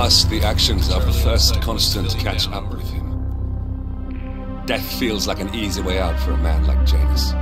last, the actions of the first constant catch up with him. Death feels like an easy way out for a man like Janus.